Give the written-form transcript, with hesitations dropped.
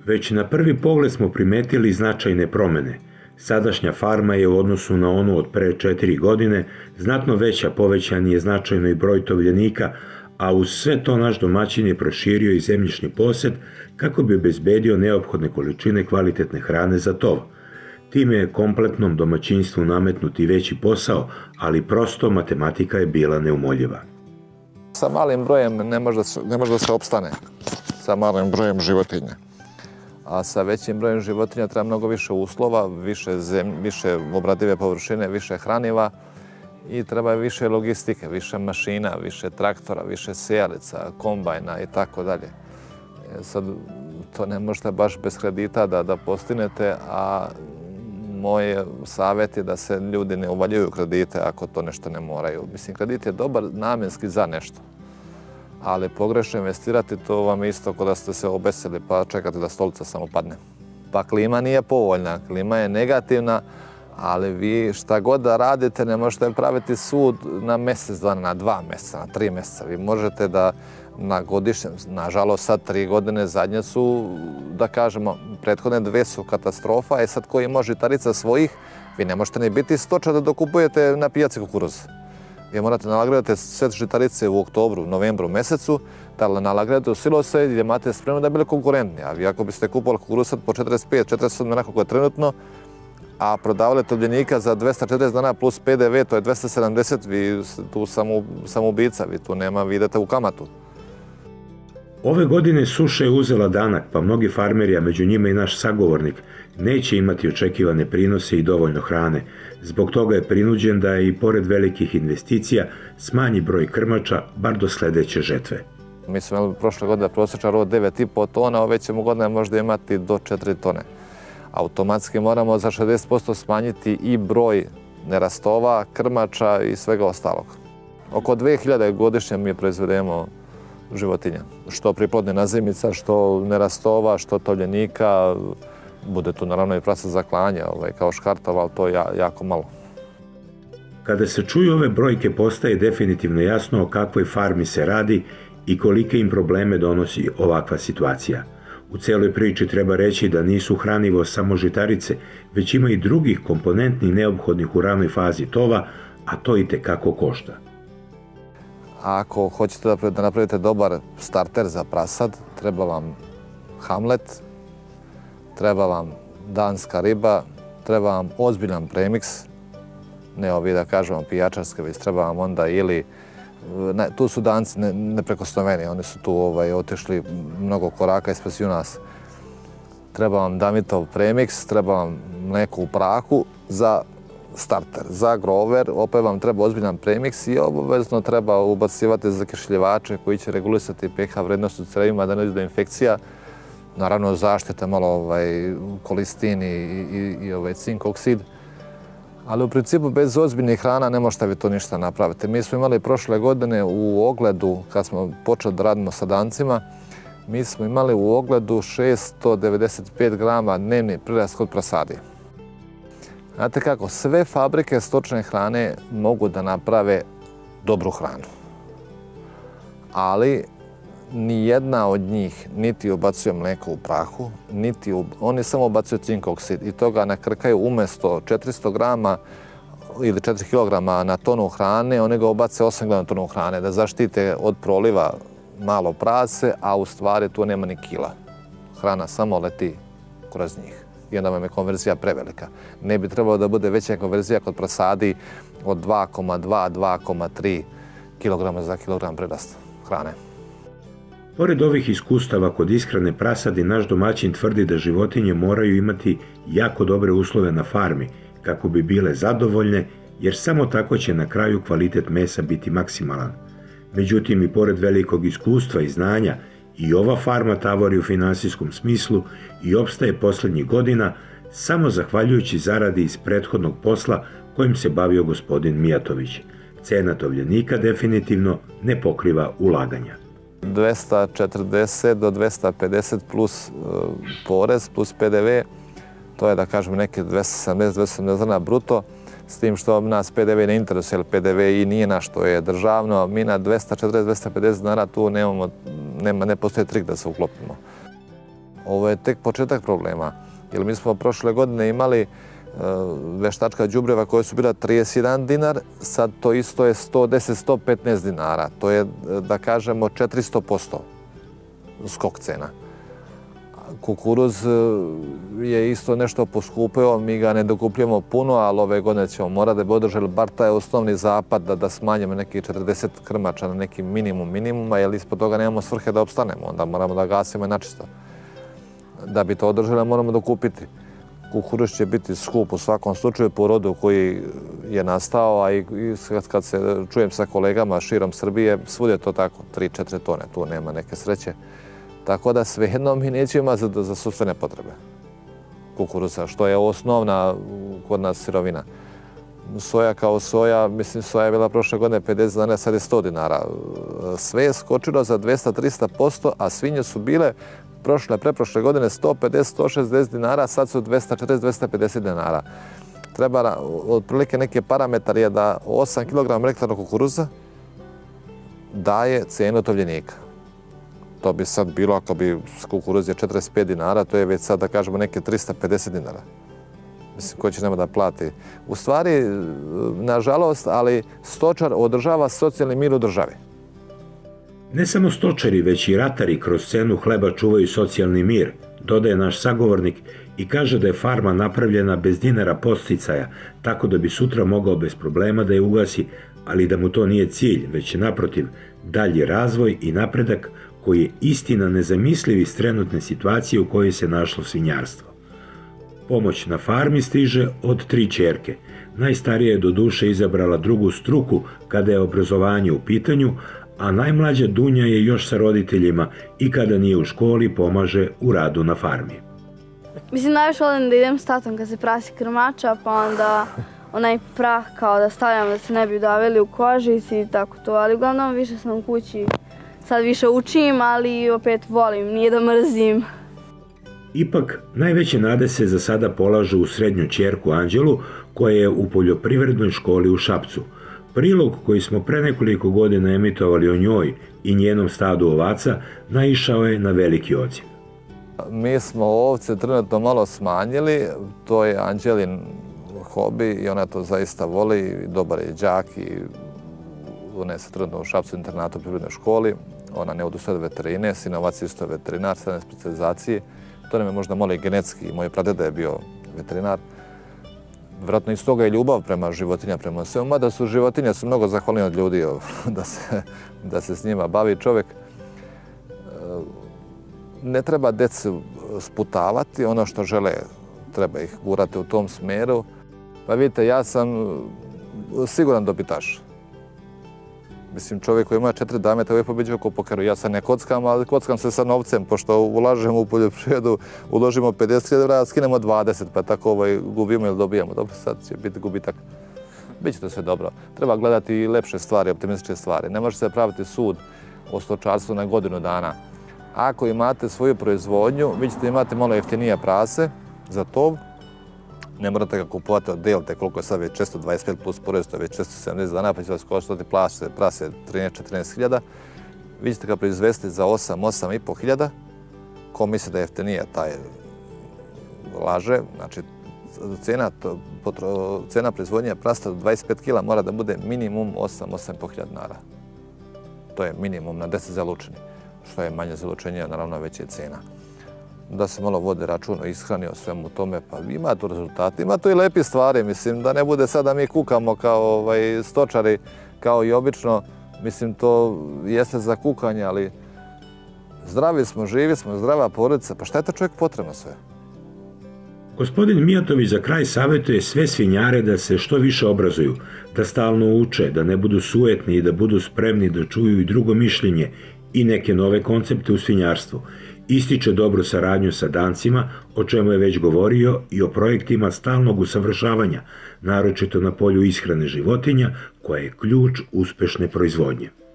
Već na prvi pogled smo primetili značajne promjene. Sadašnja farma je u odnosu na onu od pre 4 godine znatno veća, povećan je značajno i broj tovljenika, a uz sve to naš domaćin je proširio i zemljišni posed kako bi obezbedio neophodne količine kvalitetne hrane za tov. Time je kompletnom domaćinstvu nametnut i veći posao, ali prosto matematika je bila neumoljiva. Sa malim brojem ne može da se opstane, sa malim brojem životinja. A sa većim brojem životinja treba mnogo više uslova, više obradive površine, više hraniva i treba više logistike, više mašina, više traktora, više sijalica, kombajna i tako dalje. Sad to ne možete baš bez kredita da postignete, a moj savjet je da se ljudi ne uvaljuju kredite ako to nešto ne moraju. Mislim, kredit je dobar namjenski za nešto, ali pogrešno investirati, to vam je isto kao da ste se obesili pa čekate da stolica samo padne. Pa klima nije povoljna, klima je negativna, ali vi šta god da radite ne možete praviti sud na mjesec dana, na 2 mjeseca, na 3 mjeseca. Vi možete da na godišnjem, nažalost sad 3 godine zadnje su, da kažemo, prethodne 2 su katastrofa, sad koji ima žitarica svojih, vi ne možete ni biti stočar da dokupujete na pijaci kukuruz. Vi morate nalagraditi sve žitarice u oktobru, novembru mjesecu, da nalagradite u silose i imate spremno da bili konkurentni. A vi ako biste kupovali kukuruz po 45-47 onako koje je trenutno, a prodavali tovljenika za 240 dana plus PDV, to je 270, vi tu samoubica, vi tu nema, vi idete u kamatu. Ove godine suša je uzela danak, pa mnogi farmeri, a među njima i naš sagovornik, neće imati očekivane prinose i dovoljno hrane. Zbog toga je prinuđen da i pored velikih investicija smanji broj krmača, bar do sljedeće žetve. Mi smo imali prošle godine prosječan rod 9,5 tona, ove ćemo godine možda imati do 4 tone. Automatski moramo za 60% smanjiti i broj nerastova, krmača i svega ostalog. Oko 2000 godišnje mi proizvedemo životinja. Što priplodne nazimica, što nerastova, što tovljenika. Bude tu naravno i prasa za klanje, kao škartova, ali to je jako malo. Kada se čuju ove brojke, postaje definitivno jasno o kakvoj farmi se radi i kolike im probleme donosi ovakva situacija. U celoj priči treba reći da nisu hranivo samo žitarice, već ima i drugih komponentnih neophodnih u ranoj fazi tova, a to i tekako košta. Ako hoćete da napravite dobar starter za prasad, treba vam hamlet, treba vam danska riba, treba vam ozbiljan premiks, ne ovi da kažemo pijačarske, već treba vam onda ili, tu su Danci neprekosnoveni, oni su tu otišli mnogo koraka ispred nas. Treba vam damitov premiks, treba vam mleko u prahu za starter. Za grover opet vam treba ozbiljan premiks i obavezno treba ubacivati zakišljivače koji će regulisati pH vrednost u crevima da ne dođe do infekcija. Naravno zaštite malo kolistin i cink oksid. Ali u principu bez ozbiljnih hrana ne možete vi to ništa napraviti. Mi smo imali prošle godine u ogledu, kad smo počeli da radimo sa Dancima, mi smo imali u ogledu 695 grama dnevni prirast kod prasadi. Znate kako, sve fabrike stočne hrane mogu da naprave dobru hranu. Ali nijedna od njih niti ubacuje mleko u prahu, oni samo ubacuju cink oksid i toga nakrkaju umjesto 400 grama ili 4 kg na tonu hrane, oni ga ubace 8 kg na tonu hrane, da zaštite od proliva malo prase, a u stvari tu nema ni kila. Hrana samo leti kroz njih i onda vam je konverzija prevelika. Ne bi trebalo da bude veća konverzija kod prasadi od 2,2-2,3 kg za kilogram prirasta hrane. Pored ovih iskustava kod ishrane prasadi, naš domaćin tvrdi da životinje moraju imati jako dobre uslove na farmi kako bi bile zadovoljne, jer samo tako će na kraju kvalitet mesa biti maksimalan. Međutim, i pored velikog iskustva i znanja, i ova farma tavori u finansijskom smislu i opstaje posljednjih godina samo zahvaljujući zaradi iz prethodnog posla kojim se bavio gospodin Mijatović. Cena tovljenika definitivno ne pokriva ulaganja. 240 do 250 plus porez, plus PDV, to je da kažem neke 270 dana bruto, s tim što nas PDV ne interesuje, jer PDV i nije naš, to je državno, mi na 240-250 dana tu ne postoji trik da se uklopimo. Ovo je tek početak problema. Jer mi smo prošle godine imali veštačka đubreva koja su bila 31 dinar, sad to isto je 110-115 dinara. To je, da kažemo, 400% skok cena. Kukuruz je isto nešto poskupio, mi ga ne dokupljamo puno, ali ove godine ćemo morati da bi održali bar taj osnovni zapad da smanjimo nekih 40 krmača na neki minimuma, jer ispod toga nemamo svrhe da opstanemo, onda moramo da gasimo i načisto. Da bi to održali, moramo dokupiti. Kukuruz će biti skup u svakom slučaju po rodu koji je nastao, a i kad se čujem sa kolegama širom Srbije, svud je to tako, 3-4 tone, tu nema neke sreće. Tako da svejedno mi nećemo imati za sopstvene potrebe kukuruza, što je osnovna kod nas sirovina. Soja kao soja, mislim soja je bila prošle godine 50 dinara, sad je 100 dinara. Sve je skočilo za 200-300%, a svinje su bile preprošle godine 150-160 dinara, sad su 240-250 dinara. Treba otprilike neke parametar je da 8 kg rektarnog kukuruza daje cenu tovljenika. To bi sad bilo, ako bi kukuruz je 45 dinara, to je već sad, da kažemo, neke 350 dinara. Mislim, ko će nema da plati. U stvari, nažalost, ali stočar održava socijalni mir u državi. Ne samo stočari, već i ratari kroz cenu hleba čuvaju socijalni mir, dodaje naš sagovornik i kaže da je farma napravljena bez dinara podsticaja, tako da bi sutra mogao bez problema da je ugasi, ali da mu to nije cilj, već naprotiv, dalji razvoj i napredak koji je istina nezamisliv iz trenutne situacije u kojoj se našlo svinjarstvo. Pomoć na farmi stiže od 3 ćerke. Najstarija je do duše izabrala drugu struku kada je obrazovanje u pitanju, a najmlađa Dunja je još sa roditeljima i kada nije u školi pomaže u radu na farmi. Mislim, najviše volim da idem s tatom kad se prasi krmača, pa onda onaj prah kao da stavljam da se ne bi daveli u kožici i tako to, ali uglavnom više sam u kući. Sad više učim, ali opet volim, nije da mrzim. Ipak, najveće nade se za sada polažu u srednju ćerku Anđelu, koja je u poljoprivrednoj školi u Šapcu. Prilog koji smo pre nekoliko godina emitovali o njoj i njenom stadu ovaca naišao je na veliki odziv. Mi smo ovce trenutno malo smanjili, to je Anđelin hobi i ona to zaista voli, dobar je đak i ona se trenutno u Šapcu internatu u privrednoj školi. Ona ne odustaje od veterine, sinovac isto je veterinar, srednje specijalizacije. To nam je možda malo i genetski, moj pradeda je bio veterinar. Vjerojatno iz toga je ljubav prema životinja, prema svemu, mada su životinje mnogo zahvalni od ljudi da se s njima bavi čovjek. Ne treba decu sputavati, ono što žele treba ih gurati u tom smeru. Pa vidite, ja sam siguran dobitaš. Mislim, čovjek koji ima 4 dame, to je pobeđio ko pokeru. Ja se ne kockam, ali kockam se sa novcem, pošto ulažemo u poljoprivredu, uložimo 50.000 evra, skinemo 20, pa tako gubimo ili dobijamo. Dobro, sad će biti gubitak. Biće to sve dobro. Treba gledati i lepše stvari, optimistične stvari. Ne može se praviti sud o stočarstvu na godinu dana. Ako imate svoju proizvodnju, vi ćete imati malo jeftinije prase za tov. Ne morate ga kupovati od delite koliko je sad već 625 plus porez, to je već 670 dana, pa će vas koštati prase 13-14 hiljada. Vi ćete ga proizvesti za 8-8,5 hiljada. Ko misli da je jeftinije, taj laže. Znači, cena proizvodnje prasta do 25 kila mora da bude minimum 8-8,5 hiljada dinara. To je minimum na 10 zalučeni. Što je manje zalučenje, naravno veća je cena. Da se malo vode račun o ishrani, o svemu tome, pa ima tu rezultati. Ima tu i lepi stvari, mislim, da ne bude sad da mi kukamo kao stočari, kao i obično. Mislim, to jeste za kukanje, ali zdravi smo, živi smo, zdrava porodica, pa šta je to čovjek potrebno sve? Gospodin Mijatović za kraj savjetuje sve svinjare da se što više obrazuju, da stalno uče, da ne budu sujetni i da budu spremni da čuju i drugo mišljenje i neke nove koncepte u svinjarstvu. Ističe dobru saradnju sa Dancima, o čemu je već govorio, i o projektima stalnog usavršavanja, naročito na polju ishrane životinja, koja je ključ uspešne proizvodnje.